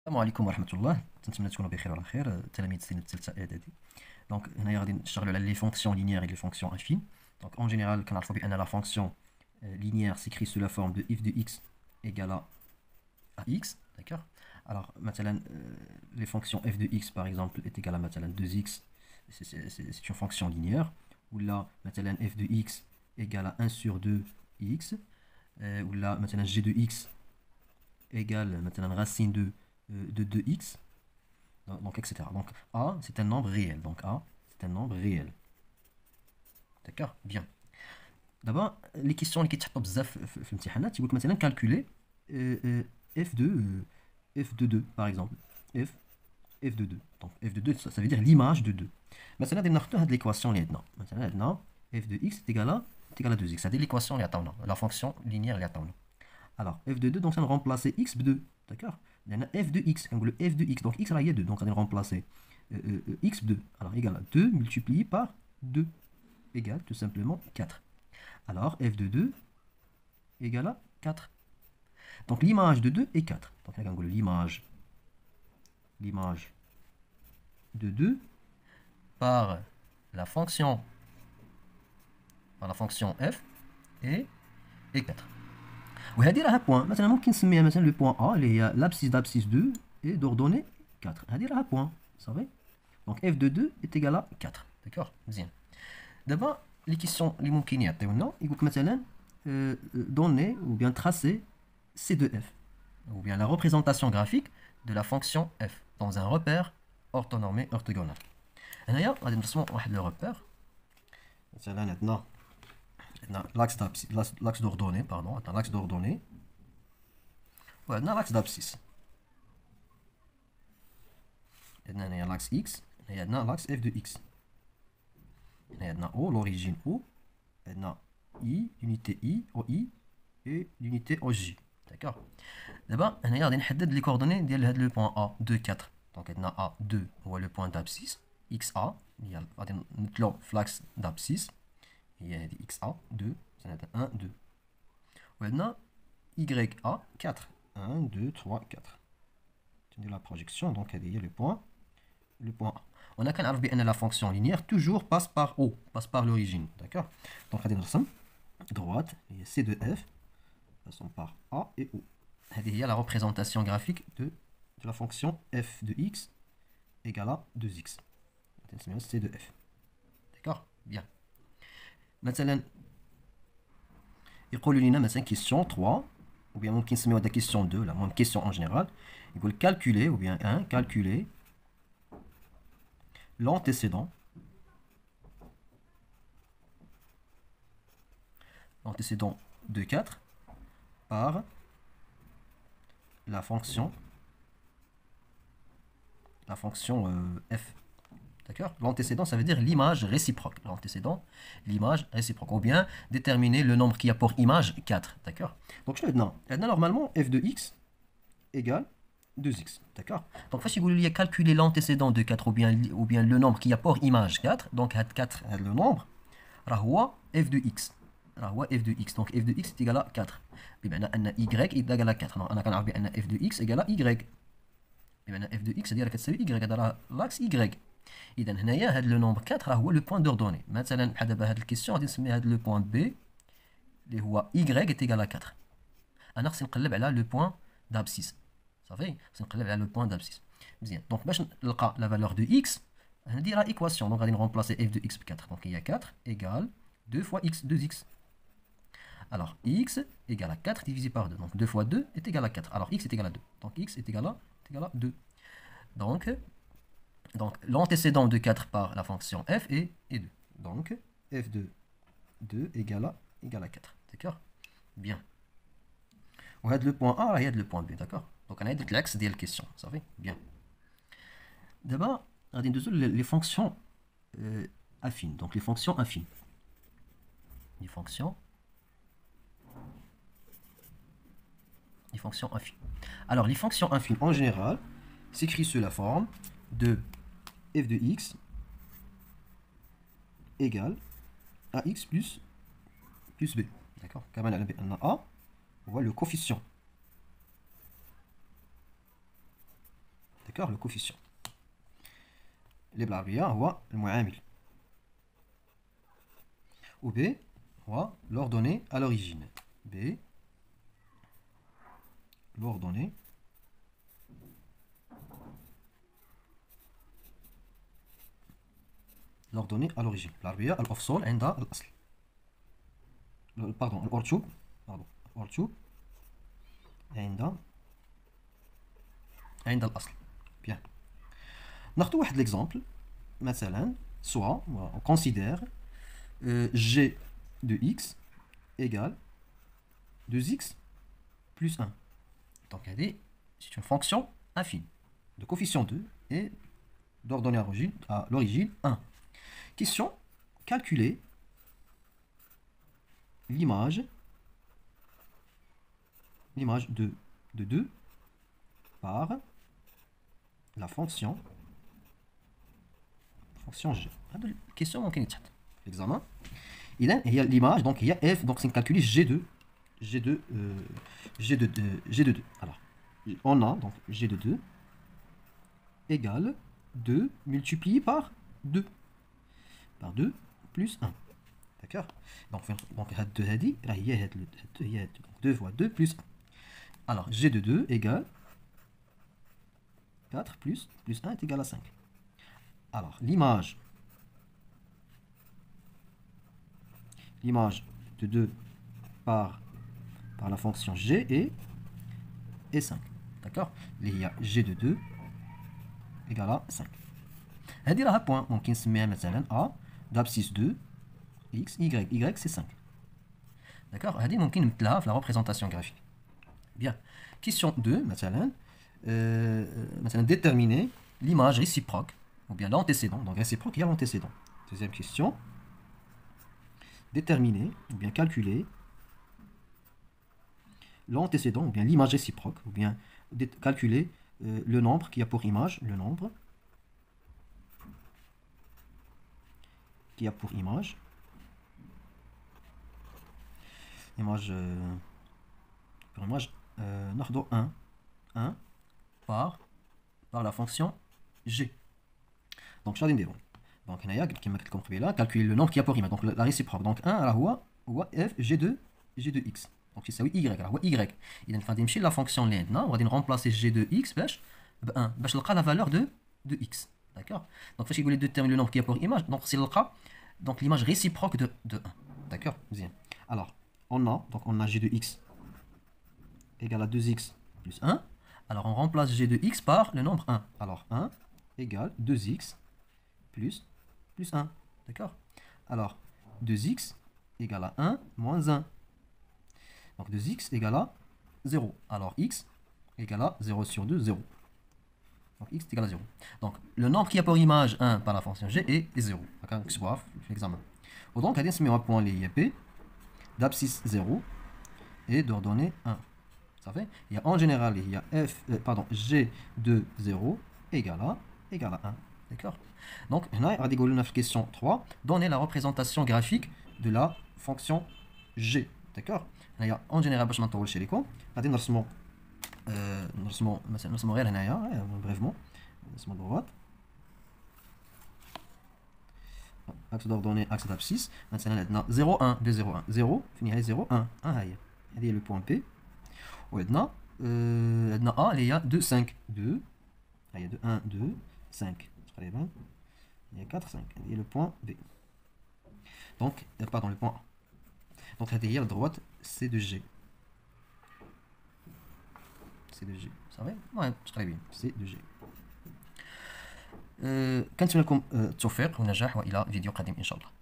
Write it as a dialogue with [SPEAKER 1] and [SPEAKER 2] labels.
[SPEAKER 1] السلام عليكم ورحمة الله. نتمنى تكونوا بخير وعلى خير تلاميذ السنة الثالثة إعدادي. دونك هنايا غادي نشتغلوا على لي فونكسيون لينيير et les fonctions affines. Donc en général كنعرفوا بأن la fonction linéaire s'écrit sous la forme de f de x égale à x, d'accord. Alors مثلا les fonctions f de x par exemple est égal à مثلا 2x, c'est une fonction linéaire. Ou là مثلا f de x égale à 1 sur 2x, ou là مثلا g de x égale مثلا racine de 2x, donc etc. Donc A, c'est un nombre réel. Donc A, c'est un nombre réel. D'accord. Bien. D'abord, les questions qui sont بزاف في الامتحانات يقول لك مثلا calculer f de 2 par exemple. f de 2. Donc f de 2, ça veut dire l'image de 2. مثلا غادي ناخذ هذه l'équation اللي عندنا. مثلا عندنا f de x est égal à 2x. C'est l'équation اللي عطاونا, la fonction linéaire اللي عطاونا. Alors f de 2, donc ça va remplacer x de 2. D'accord. Il y en a f de x, le f de x, donc x là il y a 2, donc on va remplacer x de 2, alors égal à 2 multiplié par 2, égale tout simplement 4. Alors f de 2 égale à 4. Donc l'image de 2 est 4. Donc l'image de 2 par la fonction f est 4. وهذه راها بوان مثلا ممكن نسميها مثلا لو بوان ا اللي هي l'abscisse d'abscisse 2 et d'ordonnée 4. هذه راها بوان صافي. Donc f de 2 est égal à 4. D'accord. مزيان. دابا les questions اللي ممكن يعطيونا يقول لك مثلا donner ou bien tracer c de f ou bien la représentation graphique de la fonction f dans un repère orthonormé orthogonal. هنايا غادي نرسموا واحد لو repère. مثلا عندنا l'axe d'ordonnée, pardon, attends, l'axe d'ordonnée. Ouais, dans l'axe d'abscisse. Il y a l'axe x, il y a l'axe f de x. Il y a O, l'origine O, il y a I, l'unité I, OI, et l'unité OJ. D'accord. D'abord, on a les coordonnées de le point A, 2, 4. Donc, il y a A, 2, ou le point d'abscisse. XA, il y a l'axe d'abscisse. Il y a XA, 2, 1, 2. Maintenant, YA, 4. 1, 2, 3, 4. Tenez la projection, donc il y a le point A. On a qu'à savoir que la fonction linéaire toujours passe par O, passe par l'origine. D'accord. Donc, on va droite, il y a C de F, passons par A et O. Il y a la représentation graphique de la fonction f de x égale à 2x. C de f. D'accord. Bien. Maintenant, يقول لنا مثلا question 3 ou bien ممكن نسميوها la question 2 la même question en général. يقول calculer ou bien 1 calculer l'antécédent de 4 par la fonction f. D'accord. L'antécédent, ça veut dire l'image réciproque. L'antécédent, l'image réciproque. Ou bien déterminer le nombre qui a pour image 4. D'accord. Donc, je te dis, normalement, f de x égale 2x. D'accord. Donc, si vous voulez calculer l'antécédent de 4 ou bien le nombre qui a pour image 4, donc 4 est le nombre, alors f de x. Alors, f de x. Donc, f de x est égal à 4. بمعنى أن y est égal à 4. أنا كنعرف بأن f de x égale à y. بمعنى f de x ديالها كتساوي y. هذا راه l'axe y. إذا هنايا هذا لو نومبر 4 راه هو لو بوين دوردوني. مثلا بحال دابا هاد الكيسيون غادي نسمي هاد لو بوين بي اللي هو y est égal à 4. أنا خصني نقلب على لو بوين دابسيس. صافي خصني نقلب على لو بوين دابسيس. مزيان. دونك باش نلقى لا فالور دو x هادي راه ايكواسيون. دونك غادي نغومبلاسي f de x ب 4. دونك هي 4 égale 2 fois x, 2x. Alors x égale à 4 divisé par 2. Donc 2 fois 2 est égal à 4. Alors x est égal à 2. Donc x est égal à 2. Donc l'antécédent de 4 par la fonction f est 2. Donc f de 2 égale à 4. D'accord. Bien. On a le point A, il y a le point B. D'accord. Donc on a l'axe de la question. Ça fait bien. D'abord, on a les fonctions affines. Donc les fonctions affines. Les fonctions affines. Alors les fonctions affines en général s'écrit sous la forme de f de x égale à x plus b. D'accord. Comme on a A, on voit le coefficient. d'accord, le coefficient. اللي بالعربية هو المعامل. و B هو l'ordonnée à l'origine. B l'ordonnée à l'origine. بالعربية الأفصول عند الأصل. باردون الأرتشوب. باردون الأرتشوب عند الأصل. Bien. ناخذ واحد l'exemple. مثلا soit on considère g de x égale 2x plus 1. Donc c'est une fonction infime de coefficient 2 et d'ordonnée à l'origine 1. Question, calculer l'image de 2 par la fonction g. Question ممكن يتحط في l'examen. إذا هي l'image donc هي f donc c'est calculer g2. Alors on a donc g de 2 égale 2 multiplié par 2 plus 1. D'accord. Donc 2 هذه راه هي هاد 2 fois 2 plus 1. Alors g de 2 égale 4 plus 1 est égal à 5. Alors l'image de 2 par la fonction g est 5. D'accord. Il y a g de 2 égale à 5. هذه راها point ممكن نسميها مثلا a d'abscisse 2 x y c'est 5. D'accord. هذه ممكن نمثلها في la représentation graphique. Bien. Question 2 مثلا déterminer l'image réciproque ou bien l'antécédent. Donc réciproque, il y a l'antécédent. Deuxième question. Déterminer ou bien calculer l'antécédent ou bien l'image réciproque ou bien calculer le nombre qui a pour image ناخذ 1 par la fonction g. Donc je vais dire donc calculer le nombre qui a pour image donc la réciproque donc 1 هو f g de x donc يساوي y هو y. اذا غادي نمشي لا فونكسيون اللي عندنا وغادي نغومبلاسي g de x باش ب 1 باش نلقى لا فالور de x. D'accord. Donc فاش يقول لي déterminer le nombre qui a pour image donc c'est نلقى donc l'image réciproque de 1. D'accord. Bien. Alors on a g de x égale à 2x plus 1. Alors on remplace g de x par le nombre 1. Alors 1 égale 2x plus 1. D'accord. Alors 2x égale à 1 moins 1. Donc 2x égale à 0. Alors x égale à 0 sur 2, 0. Donc x est égal à 0. Donc le nombre qui a pour image 1 par la fonction g est 0. D'accord. L'examen. Donc on va un point P d'abscisse 0 et d'ordonnée 1. Ça fait, il y a en général, il y a g de 0 égale à 1. D'accord. Donc, on a la question 3. Donner la représentation graphique de la fonction g. D'accord. Il y a en général, je vais vous montrer brièvement. Droite. Axe d'ordonnée, axe d'abscisse. Maintenant, 0, 1, 2, 0, 1, 0. Fini avec 0, 1, 1. Il y a le point P. وعندنا A اللي هي 2 5 2 هي 2 1 2 5 تقريبا هي 4 5 هذه le point B. Donc pardon le point A. Donc هذه هي la droite C de G. C de G. Ça va؟ ouais très bien. C de G. كنتمنى لكم التوفيق والنجاح والى فيديو قادم ان شاء الله.